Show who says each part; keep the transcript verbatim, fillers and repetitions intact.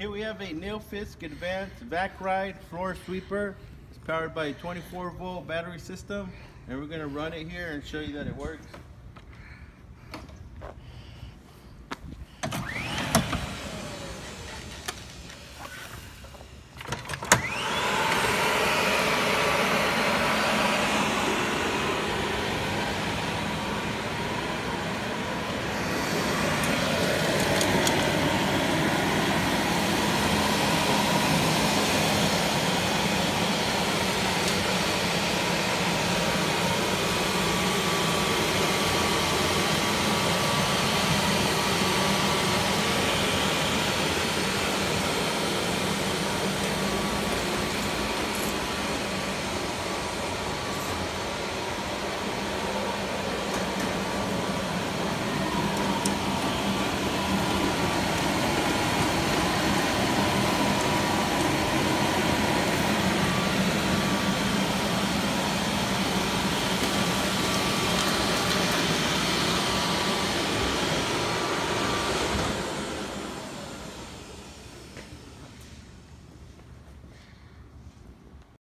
Speaker 1: Here we have a Nilfisk Advanced Vac Ride floor sweeper. It's powered by a twenty-four volt battery system, and we're going to run it here and show you that it works.